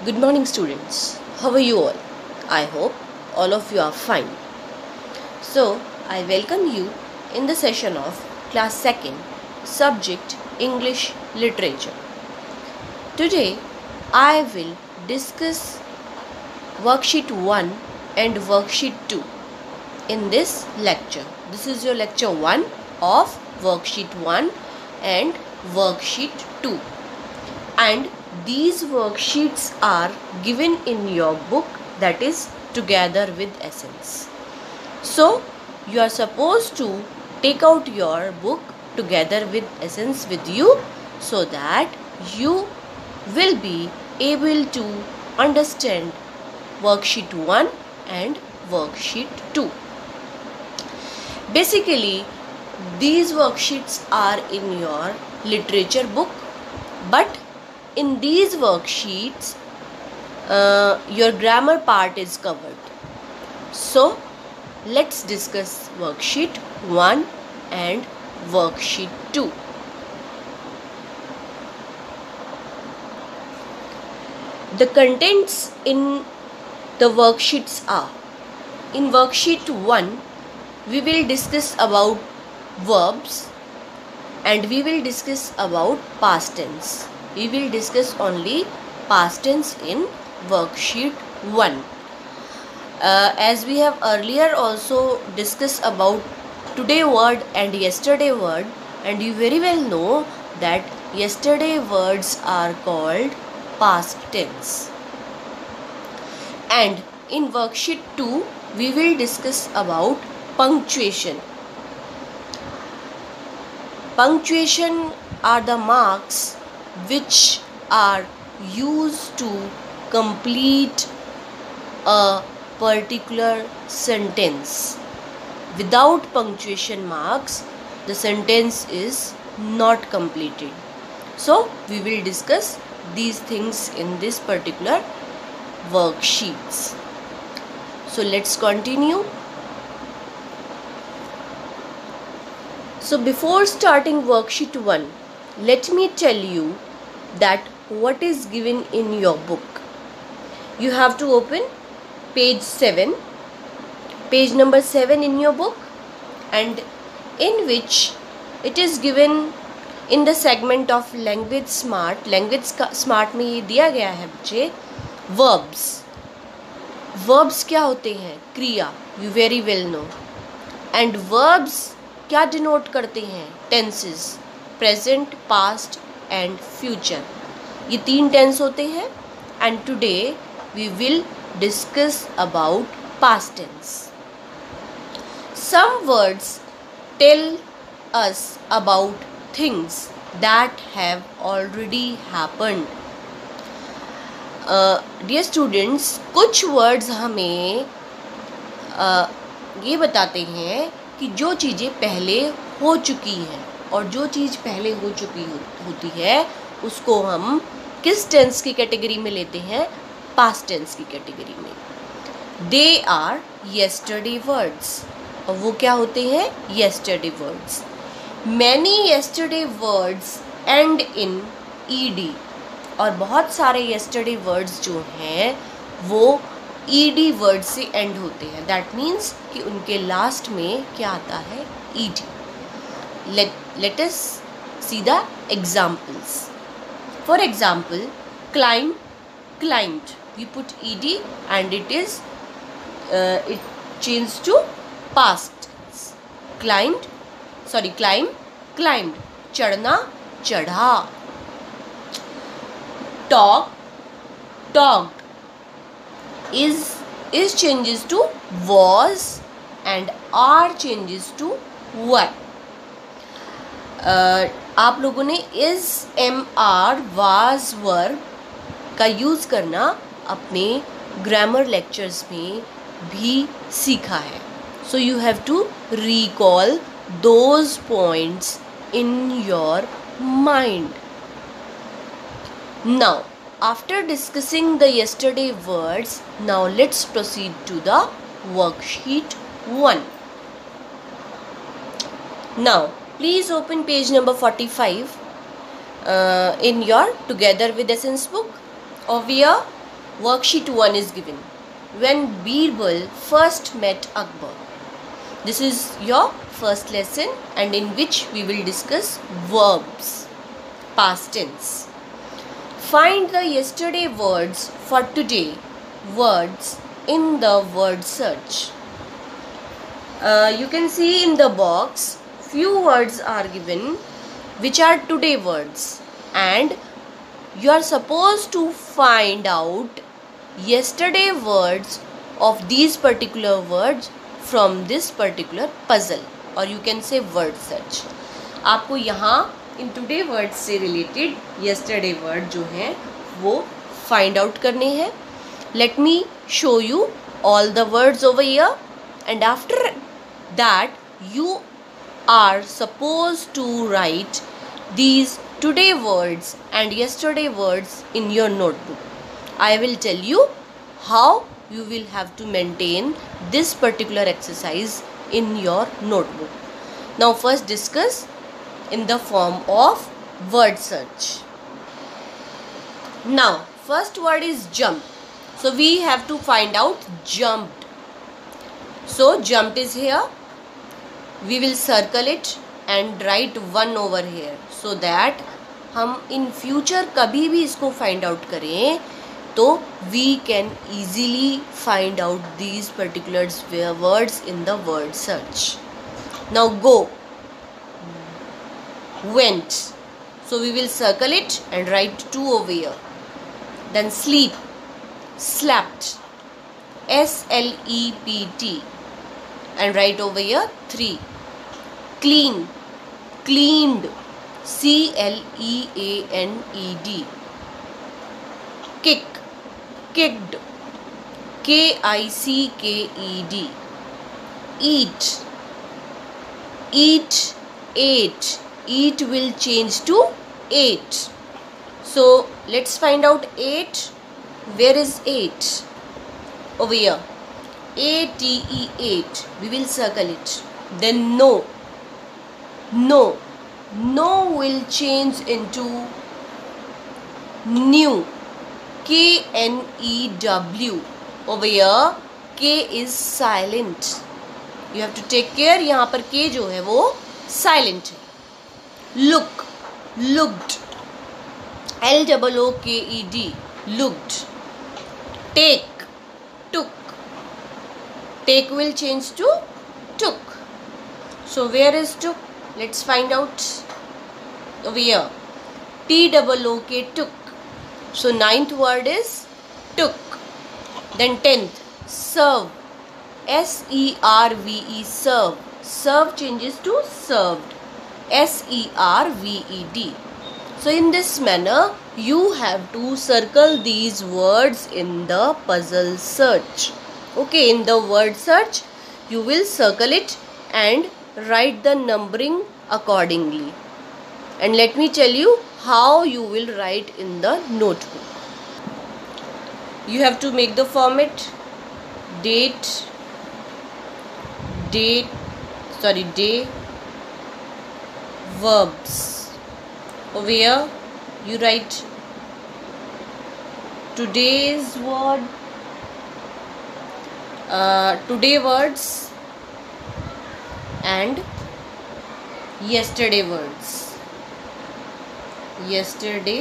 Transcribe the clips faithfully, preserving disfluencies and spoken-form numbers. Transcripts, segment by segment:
Good morning, students. How are you all? I hope all of you are fine. So, I welcome you in the session of class second, subject English Literature. Today, I will discuss worksheet one and worksheet two in this lecture. This is your lecture one of worksheet one and worksheet two. And these worksheets are given in your book, that is Together with Essence. So you are supposed to take out your book Together with Essence with you so that you will be able to understand worksheet one and worksheet two. Basically, these worksheets are in your literature book, but in these worksheets, uh, your grammar part is covered. So, let's discuss worksheet one and worksheet two. The contents in the worksheets are: in worksheet one, we will discuss about verbs and we will discuss about past tense. We will discuss only past tense in worksheet one. Uh, as we have earlier also discussed about today word and yesterday word, and you very well know that yesterday words are called past tense. And in worksheet two, we will discuss about punctuation. Punctuation are the marks which are used to complete a particular sentence. Without punctuation marks, the sentence is not completed. So, we will discuss these things in this particular worksheets. So, let's continue. So, before starting worksheet one, let me tell you that what is given in your book. You have to open page seven, page number seven in your book, and in which it is given in the segment of language smart. Language smart में ये दिया गया है बच्चे verbs. Verbs क्या होते हैं? क्रिया. You very well know. And verbs क्या डिनोट करते हैं? Tenses, present, past and future. ये तीन टेंस होते हैं. And today we will discuss about past tense. Some words tell us about things that have already happened. Dear students, कुछ words हमें uh, ये बताते हैं कि जो चीज़ें पहले हो चुकी हैं, और जो चीज़ पहले हो चुकी हो, होती है उसको हम किस टेंस की कैटेगरी में लेते हैं? पास्ट टेंस की कैटेगरी में. They are yesterday words. और वो क्या होते हैं? Yesterday words. Many yesterday words end in ED. और बहुत सारे येस्टरडे वर्ड्स जो हैं वो ईडी वर्ड से एंड होते हैं. दैट मीन्स कि उनके लास्ट में क्या आता है? ED. Let let us see the examples. For example, climb, climbed. We put ED and it is it change to past. Climbed, sorry climb, climbed. चढ़ना, चढ़ा. Talk, talked. is is changes to was and are changes to were. uh, आप लोगों ने is, am, are, was, were का use करना अपने grammar lectures में भी सीखा है. So you have to recall those points in your mind. Now, after discussing the yesterday words, now let's proceed to the worksheet one. Now, please open page number forty-five uh, in your Together with Essence book. Over here, Worksheet one is given. When Birbal first met Akbar. This is your first lesson, and in which we will discuss verbs, past tense. Find the yesterday words for today words in the word search. Uh, you can see in the box few words are given which are today words, and you are supposed to find out yesterday words of these particular words from this particular puzzle, or you can say word search. आपको यहाँ इन today words से related yesterday word जो हैं वो find out करने हैं. Let me show you all the words over here, and after that you are supposed to write these today words and yesterday words in your notebook. I will tell you how you will have to maintain this particular exercise in your notebook. Now first discuss in the form of word search. Now first word is jump. So we have to find out jumped. So jumped is here. We will circle it and write one over here so that हम in future कभी भी इसको find out करें तो we can easily find out these particular words in the word search. Now go, went. So we will circle it and write two over here. Then sleep, slept, S L E P T, and write over here three. Clean, cleaned, C L E A N E D. Kick, kicked, K I C K E D. Eat, eat, ate. Eat will change to ate. So let's find out eight. Where is eight? Over here. A T E eight. We will circle it. Then no. No. No will change into new. K N E W. Over here K is silent. You have to take care. यहाँ पर K जो है वो silent है. Look, looked, L O O K E D, looked. Take, took. Take will change to took. So where is took? Let's find out over here. T O O K, took. So ninth word is took. Then tenth, serve, S E R V E, serve. Serve changes to served, S E R V E D. So in this manner you have to circle these words in the puzzle search. Okay, in the word search you will circle it and write the numbering accordingly. And let me tell you how you will write in the notebook. You have to make the format date, date, sorry, day, verbs. Over here you write today's word, uh, today words and yesterday words. Yesterday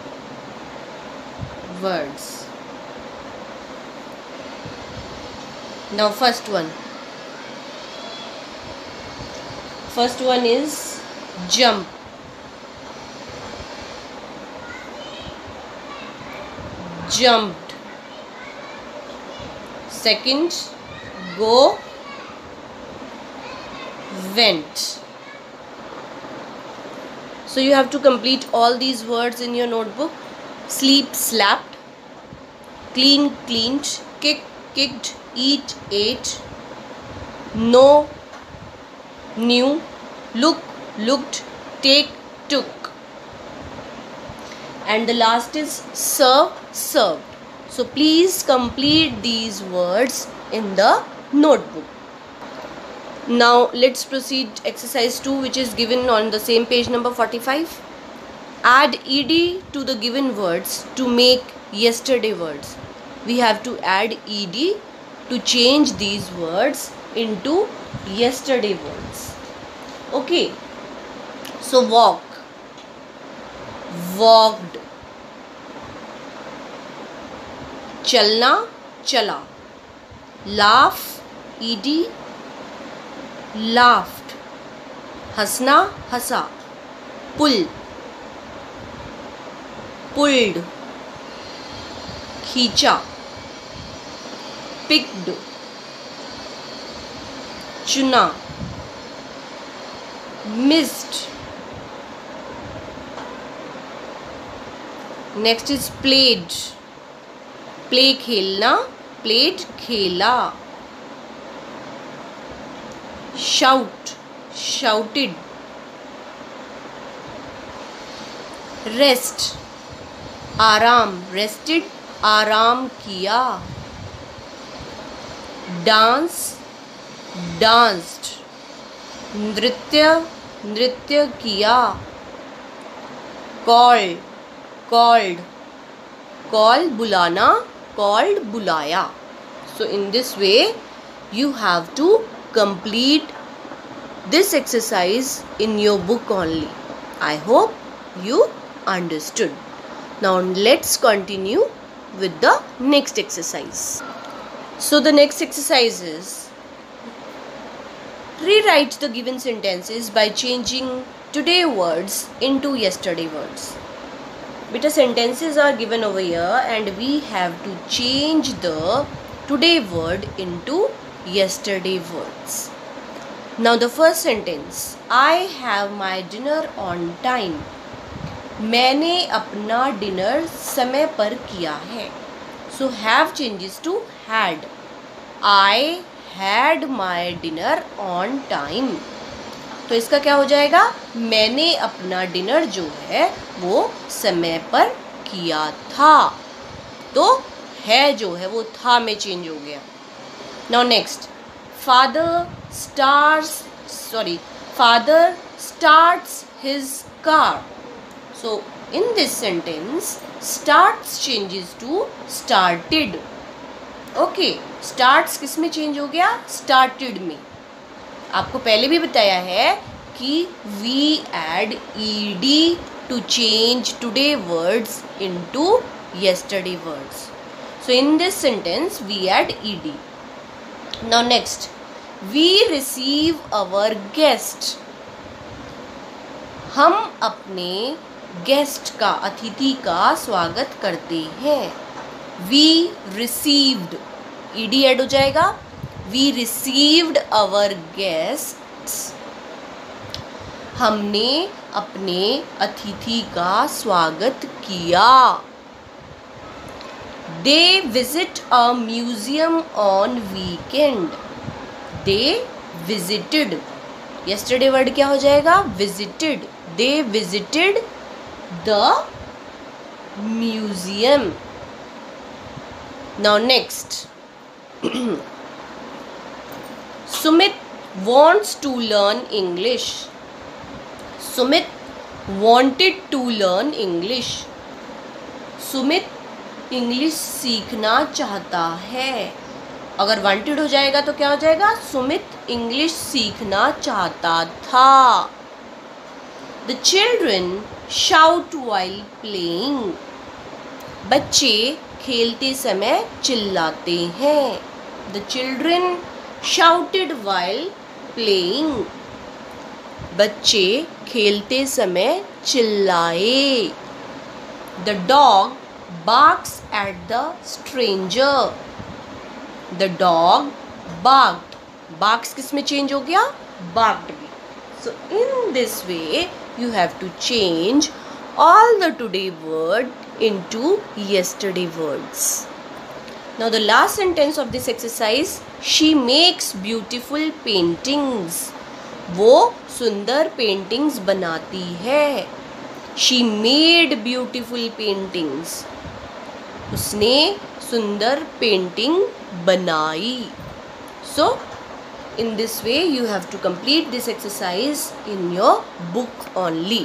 words. Now first one. First one is jump. Jumped. Second, go, went. So you have to complete all these words in your notebook. Sleep, slept, clean, cleaned, kick, kicked, eat, ate, know, knew, look, looked, take, took. And the last is serve, served. So please complete these words in the notebook. Now let's proceed exercise two, which is given on the same page number forty-five. Add ed to the given words to make yesterday words. we have to add ed to change these words into yesterday words. Okay, so walk, walked, चलना, चला, laugh, ed, laughed, हंसना, हंसा, pull, pulled, खींचा, picked, चुना, missed. Next is played. Play खेलना, played खेला. Shout, shouted. Rest, आराम, rested, आराम किया. Dance, danced. नृत्य, नृत्य किया. Call, called. Call, बुलाना, called, बुलाया. So in this way you have to complete this exercise in your book only. I hope you understood. Now let's continue with the next exercise. So the next exercise is rewrite the given sentences by changing today words into yesterday words. Beta, sentences are given over here and we have to change the today word into yesterday words. Now the first sentence, I have my dinner on time. मैंने अपना dinner समय पर किया है. So have changes to had. I had my dinner on time. तो इसका क्या हो जाएगा, मैंने अपना डिनर जो है वो समय पर किया था. तो है जो है वो था में चेंज हो गया. Now next, father stars sorry father starts his car. So in this sentence starts changes to started. Okay, starts किस में चेंज हो गया, स्टार्टेड में. आपको पहले भी बताया है कि we add ed to change today words into yesterday words. So in this sentence we add ed. Now next, we receive our guest. हम अपने गेस्ट का, अतिथि का स्वागत करते हैं. We received, ed ऐड हो जाएगा. We received our guests. हमने अपने अतिथि का स्वागत किया. They visit a museum on weekend. They visited. Yesterday word क्या हो जाएगा, visited. They visited the museum. Now next. Sumit wants to learn English. Sumit wanted to learn English. Sumit English सीखना चाहता है. अगर wanted हो जाएगा तो क्या हो जाएगा, सुमित इंग्लिश सीखना चाहता था. The children shout while playing. बच्चे खेलते समय चिल्लाते हैं. The children shouted while playing. बच्चे खेलते समय चिल्लाए. The dog barks at the stranger. The dog barked. Barks किस में चेंज हो गया, barked में. So in this way you have to change all the today word into yesterday words. Now the last sentence of this exercise, she makes beautiful paintings. वो सुंदर paintings बनाती है. She made beautiful paintings. उसने सुंदर painting बनाई. So in this way you have to complete this exercise in your book only.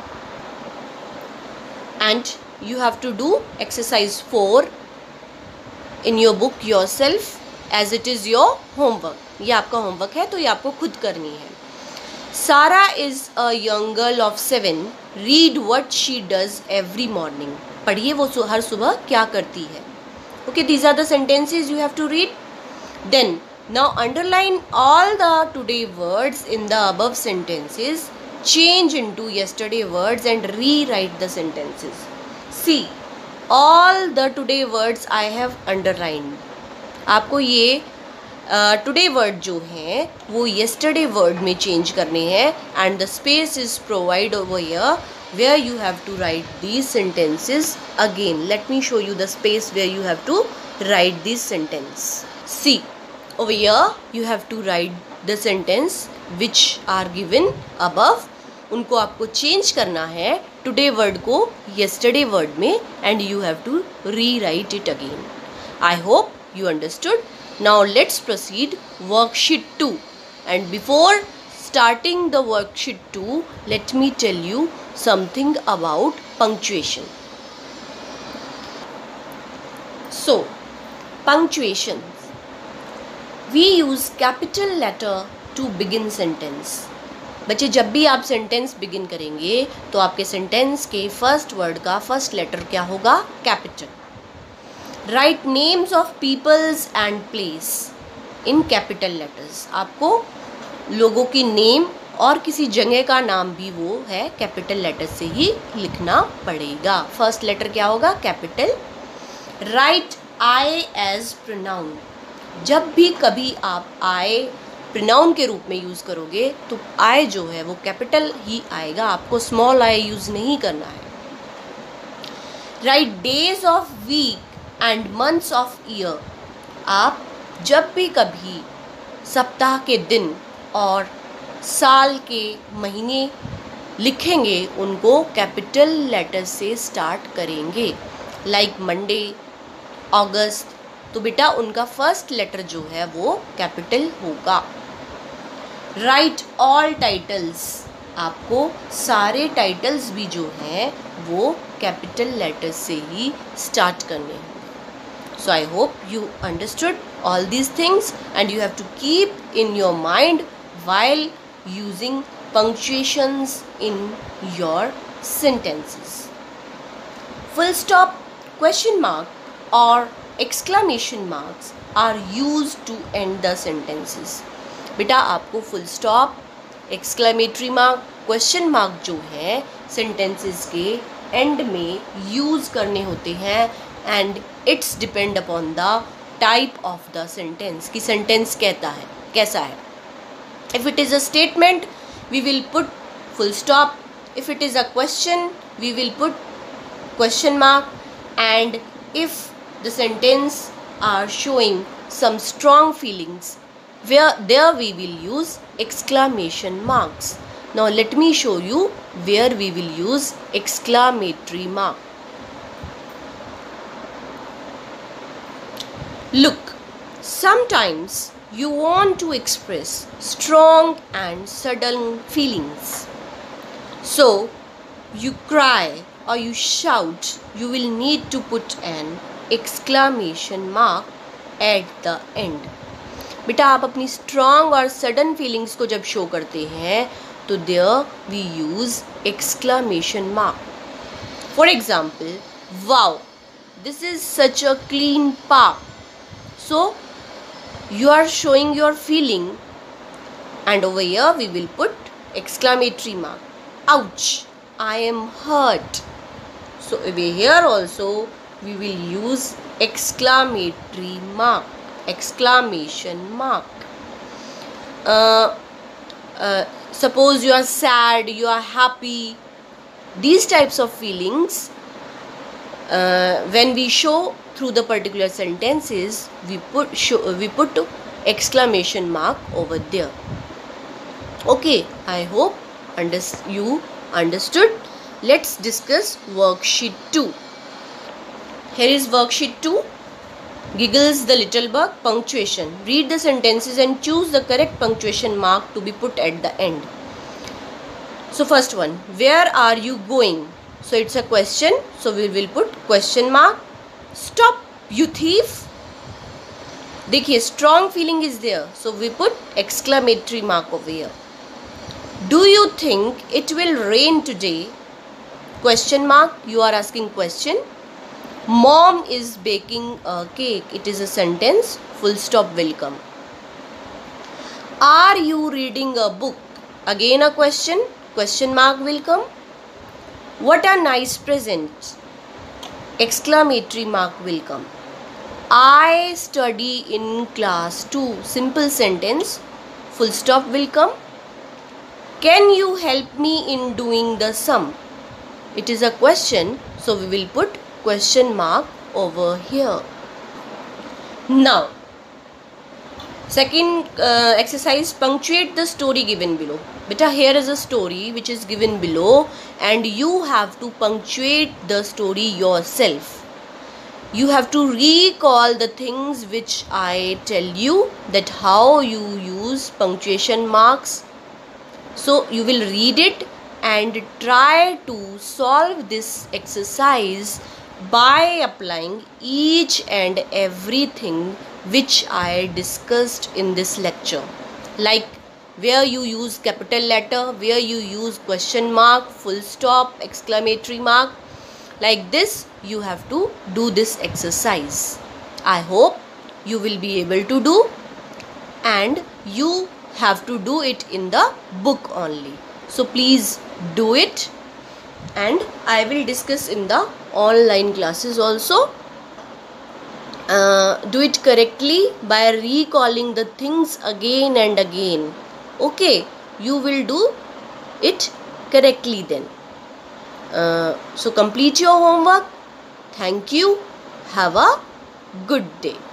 And you have to do exercise four in your book yourself as it is your homework. ये आपका homework है तो ये आपको खुद करनी है. Sarah is a young girl of seven. Read what she does every morning. पढ़िए वो हर सुबह क्या करती है. Okay, these are the sentences you have to read. Then now underline all the today words in the above sentences. Change into yesterday words and rewrite the sentences. See, all the today words I have underlined. आपको ये today uh, word जो हैं वो yesterday word में change करने हैं and the space is provided over here where you have to write these sentences again. Let me show you the space where you have to write this sentence. See, over here you have to write the sentence which are given above. उनको आपको change करना है today word को yesterday word में and you have to rewrite it again. I hope you understood. Now let's proceed worksheet two. And before starting the worksheet two, let me tell you something about punctuation. So, punctuation. We use capital letter to begin sentence. बच्चे जब भी आप sentence begin करेंगे तो आपके sentence के first word का first letter क्या होगा? Capital. Write names of peoples and place in capital letters. आपको लोगों की नेम और किसी जगह का नाम भी वो है कैपिटल लेटर से ही लिखना पड़ेगा. फर्स्ट लेटर क्या होगा? Capital. Write I as pronoun. जब भी कभी आप आई प्रोनाउन के रूप में यूज़ करोगे तो आई जो है वो कैपिटल ही आएगा, आपको स्मॉल आई यूज़ नहीं करना है. Write days of week and months of year. आप जब भी कभी सप्ताह के दिन और साल के महीने लिखेंगे उनको कैपिटल लेटर से स्टार्ट करेंगे. लाइक मंडे, अगस्त, तो बेटा उनका फर्स्ट लेटर जो है वो कैपिटल होगा. Write all titles. आपको सारे टाइटल्स भी जो हैं वो कैपिटल लेटर से ही स्टार्ट करने हैं. So I hope you understood all these things and you have to keep in your mind while using punctuations in your sentences. Full stop, question mark or exclamation marks are used to end the sentences. बेटा आपको full stop, exclamatory mark, question mark जो है sentences के end में use करने होते हैं and it's depend upon the type of the sentence कि sentence कहता है कैसा है. If it is a statement, we will put full stop. If it is a question, we will put question mark. And if the sentence are showing some strong feelings, where there we will use exclamation marks. Now let me show you where we will use exclamatory mark. Look, sometimes you want to express strong and sudden feelings. So, you cry or you shout, you will need to put an exclamation mark at the end. बेटा आप अपनी strong और sudden feelings को जब show करते हैं तो there we use exclamation mark. For example, wow, this is such a clean park. So, you are showing your feeling and over here we will put exclamatory mark. Ouch, I am hurt. So over here also we will use exclamatory mark, exclamation mark. Uh, uh, suppose you are sad, you are happy. These types of feelings uh, when we show through the particular sentences, we put show, we put exclamation mark over there. Okay, I hope under, you understood. Let's discuss worksheet two. Here is worksheet two. Giggles the little bug. Punctuation. Read the sentences and choose the correct punctuation mark to be put at the end. So first one, where are you going? So it's a question, so we will put question mark. Stop, you thief. देखिए strong feeling is there, so we put exclamatory mark over here. Do you think it will rain today? Question mark, you are asking question. Mom is baking a cake. It is a sentence. Full stop will come. Are you reading a book? Again a question. Question mark will come. What a nice present. Exclamatory mark will come. I study in class two. Simple sentence. Full stop will come. Can you help me in doing the sum? It is a question, so we will put question mark over here. Now, second uh, exercise, punctuate the story given below. Beta, here is a story which is given below and you have to punctuate the story yourself. You have to recall the things which I tell you, that how you use punctuation marks. So you will read it and try to solve this exercise by applying each and everything which I discussed in this lecture. Like where you use capital letter, where you use question mark, full stop, exclamatory mark. Like this you have to do this exercise. I hope you will be able to do, and you have to do it in the book only. So please do it, and I will discuss in the online classes also. Uh, do it correctly by recalling the things again and again. Okay, you will do it correctly then. Uh, so complete your homework. Thank you. Have a good day.